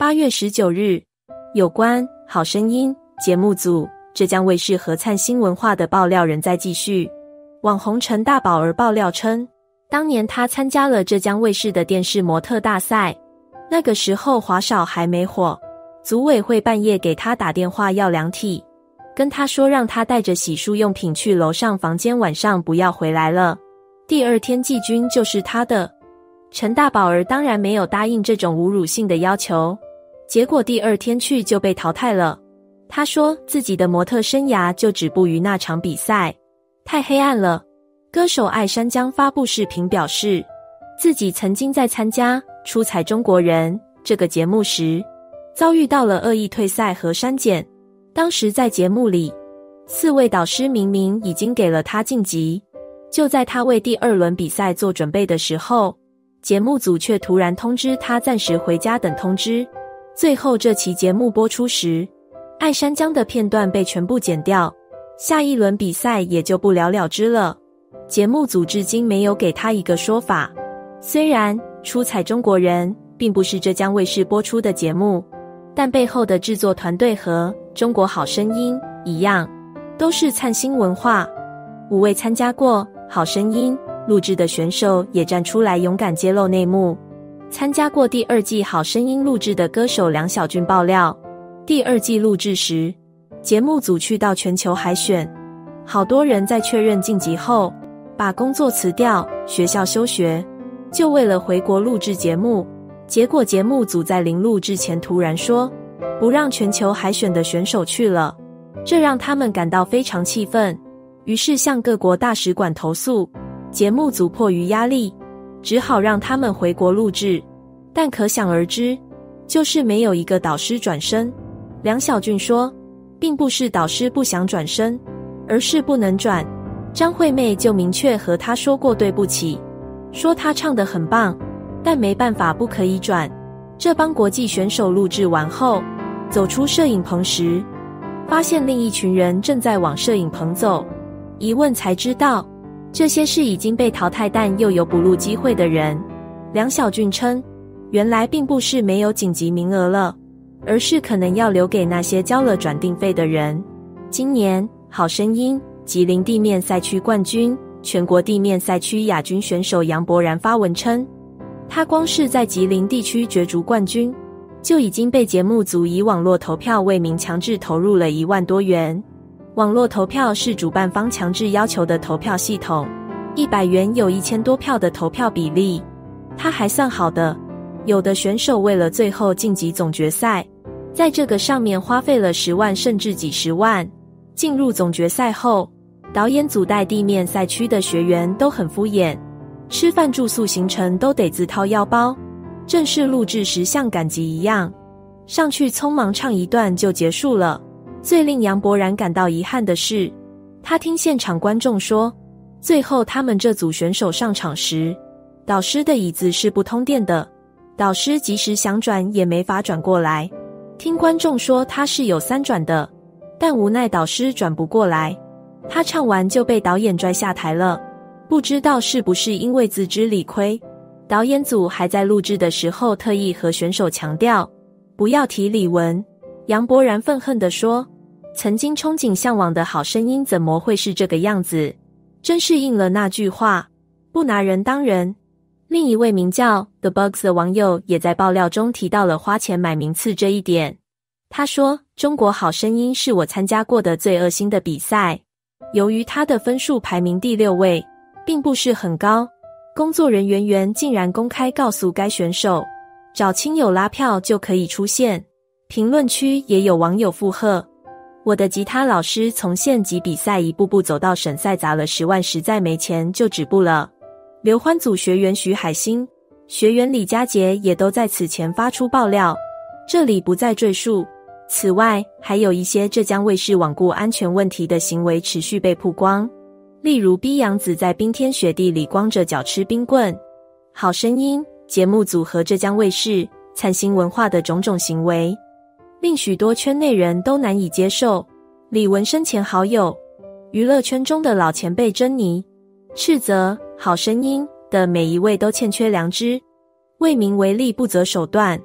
8月19日，有关《好声音》节目组浙江卫视和灿星文化的爆料仍在继续。网红陈大宝儿爆料称，当年他参加了浙江卫视的电视模特大赛，那个时候华少还没火，组委会半夜给他打电话要量体，跟他说让他带着洗漱用品去楼上房间，晚上不要回来了。第二天季军就是他的。陈大宝儿当然没有答应这种侮辱性的要求，结果第二天去就被淘汰了。他说自己的模特生涯就止步于那场比赛，太黑暗了。歌手艾珊江发布视频表示，自己曾经在参加《出彩中国人》这个节目时，遭遇到了恶意退赛和删减。当时在节目里，4位导师明明已经给了他晋级，就在他为第2轮比赛做准备的时候，节目组却突然通知他暂时回家等通知。最后这期节目播出时，艾珊江的片段被全部剪掉，下一轮比赛也就不了了之了。节目组至今没有给他一个说法。虽然《出彩中国人》并不是浙江卫视播出的节目，但背后的制作团队和《中国好声音》一样，都是灿星文化。5位参加过《好声音》录制的选手也站出来勇敢揭露内幕。参加过第2季《好声音》录制的歌手梁小俊爆料，第2季录制时，节目组去到全球海选，好多人在确认晋级后，把工作辞掉，学校休学，就为了回国录制节目。结果节目组在临录制前突然说，不让全球海选的选手去了，这让他们感到非常气愤，于是向各国大使馆投诉。节目组迫于压力，只好让他们回国录制，但可想而知，就是没有一个导师转身。梁小俊说，并不是导师不想转身，而是不能转。张惠妹就明确和他说过对不起，说他唱得很棒，但没办法不可以转。这帮国际选手录制完后，走出摄影棚时，发现另一群人正在往摄影棚走，一问才知道，这些是已经被淘汰但又有补录机会的人。梁小俊称，原来并不是没有紧急名额了，而是可能要留给那些交了转订费的人。今年《好声音》吉林地面赛区冠军、全国地面赛区亚军选手杨博然发文称，他光是在吉林地区角逐冠军，就已经被节目组以网络投票为名强制投入了1万多元。网络投票是主办方强制要求的投票系统，100元有1000多票的投票比例，他还算好的。有的选手为了最后晋级总决赛，在这个上面花费了10万甚至几十万。进入总决赛后，导演组带地面赛区的学员都很敷衍，吃饭住宿行程都得自掏腰包，正式录制时像赶集一样，上去匆忙唱一段就结束了。最令杨博然感到遗憾的是，他听现场观众说，最后他们这组选手上场时，导师的椅子是不通电的，导师即使想转也没法转过来。听观众说他是有3转的，但无奈导师转不过来，他唱完就被导演拽下台了。不知道是不是因为自知理亏，导演组还在录制的时候特意和选手强调不要提李玟。杨博然愤恨地说，曾经憧憬向往的好声音怎么会是这个样子，真是应了那句话，不拿人当人。另一位名叫 The Bugs 的网友也在爆料中提到了花钱买名次这一点。他说，中国好声音是我参加过的最恶心的比赛，由于他的分数排名第6位，并不是很高，工作人员竟然公开告诉该选手，找亲友拉票就可以出现。评论区也有网友附和，我的吉他老师从县级比赛一步步走到省赛，砸了10万，实在没钱就止步了。刘欢组学员徐海星、学员李佳杰也都在此前发出爆料，这里不再赘述。此外，还有一些浙江卫视罔顾安全问题的行为持续被曝光，例如逼杨紫在冰天雪地里光着脚吃冰棍。好声音节目组和浙江卫视、灿星文化的种种行为，令许多圈内人都难以接受。李玟生前好友、娱乐圈中的老前辈珍妮斥责好声音的每一位都欠缺良知，为名为利不择手段，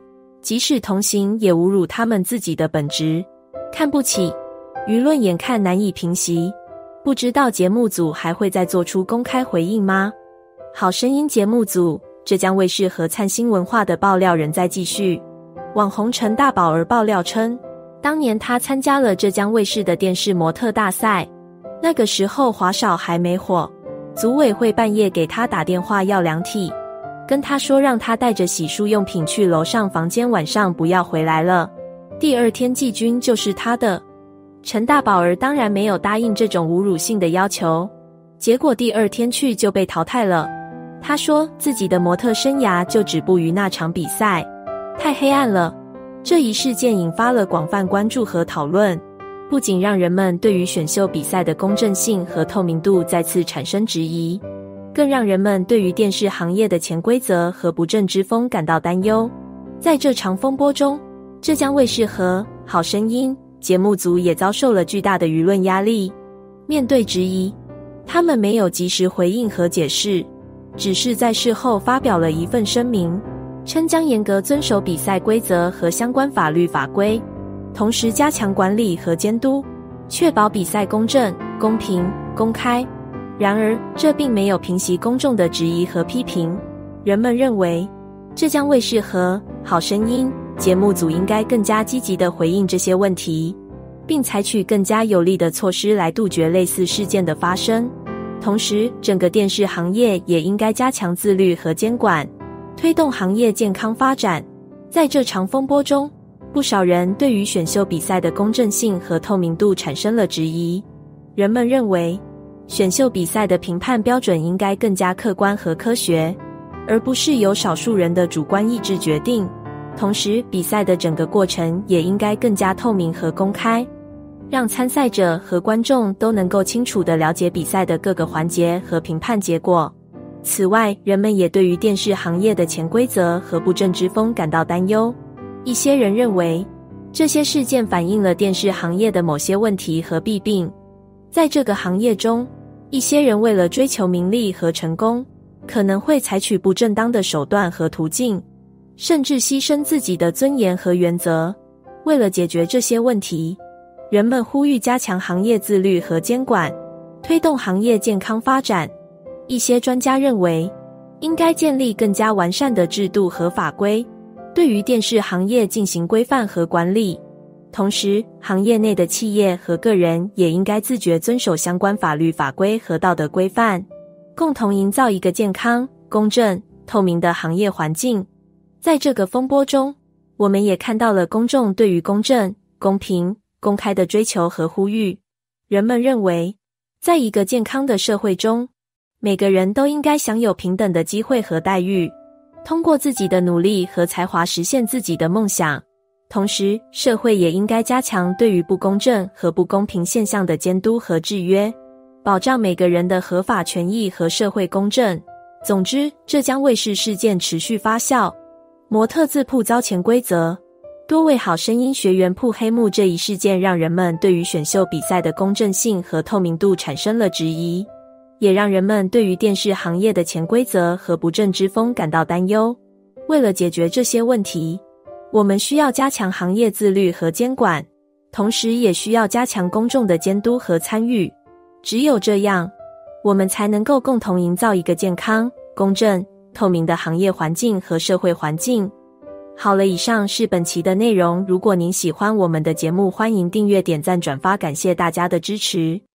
即使同行也侮辱他们自己的本职，看不起，舆论眼看难以平息。不知道节目组还会再做出公开回应吗？好声音节目组，浙江卫视和灿星文化的爆料仍在继续。网红陈大宝儿爆料称，当年他参加了浙江卫视的电视模特大赛，那个时候华少还没火，组委会半夜给他打电话要量体，跟他说让他带着洗漱用品去楼上房间，晚上不要回来了。第二天季军就是他的。陈大宝儿当然没有答应这种侮辱性的要求，结果第二天去就被淘汰了。他说自己的模特生涯就止步于那场比赛，太黑暗了。这一事件引发了广泛关注和讨论，不仅让人们对于选秀比赛的公正性和透明度再次产生质疑，更让人们对于电视行业的潜规则和不正之风感到担忧。在这场风波中，浙江卫视和好声音节目组也遭受了巨大的舆论压力。面对质疑，他们没有及时回应和解释，只是在事后发表了一份声明，称将严格遵守比赛规则和相关法律法规，同时加强管理和监督，确保比赛公正、公平、公开。然而，这并没有平息公众的质疑和批评。人们认为，浙江卫视和好声音节目组应该更加积极地回应这些问题，并采取更加有力的措施来杜绝类似事件的发生。同时，整个电视行业也应该加强自律和监管，推动行业健康发展。在这场风波中，不少人对于选秀比赛的公正性和透明度产生了质疑。人们认为，选秀比赛的评判标准应该更加客观和科学，而不是由少数人的主观意志决定。同时，比赛的整个过程也应该更加透明和公开，让参赛者和观众都能够清楚地了解比赛的各个环节和评判结果。此外，人们也对于电视行业的潜规则和不正之风感到担忧。一些人认为，这些事件反映了电视行业的某些问题和弊病。在这个行业中，一些人为了追求名利和成功，可能会采取不正当的手段和途径，甚至牺牲自己的尊严和原则。为了解决这些问题，人们呼吁加强行业自律和监管，推动行业健康发展。一些专家认为，应该建立更加完善的制度和法规，对于电视行业进行规范和管理。同时，行业内的企业和个人也应该自觉遵守相关法律法规和道德规范，共同营造一个健康、公正、透明的行业环境。在这个风波中，我们也看到了公众对于公正、公平、公开的追求和呼吁。人们认为，在一个健康的社会中，每个人都应该享有平等的机会和待遇，通过自己的努力和才华实现自己的梦想。同时，社会也应该加强对于不公正和不公平现象的监督和制约，保障每个人的合法权益和社会公正。总之，浙江卫视事件持续发酵，模特自曝遭潜规则，多位好声音学员曝黑幕，这一事件让人们对于选秀比赛的公正性和透明度产生了质疑，也让人们对于电视行业的潜规则和不正之风感到担忧。为了解决这些问题，我们需要加强行业自律和监管，同时也需要加强公众的监督和参与。只有这样，我们才能够共同营造一个健康、公正、透明的行业环境和社会环境。好了，以上是本期的内容。如果您喜欢我们的节目，欢迎订阅、点赞、转发，感谢大家的支持。